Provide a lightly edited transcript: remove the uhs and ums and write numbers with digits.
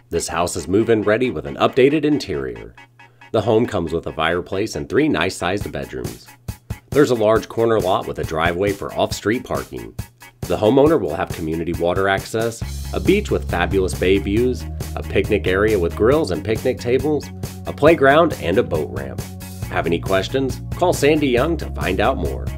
This house is move-in ready with an updated interior. The home comes with a fireplace and 3 nice-sized bedrooms. There's a large corner lot with a driveway for off-street parking. The homeowner will have community water access, a beach with fabulous bay views, a picnic area with grills and picnic tables, a playground, and a boat ramp. Have any questions? Call Sandy Young to find out more.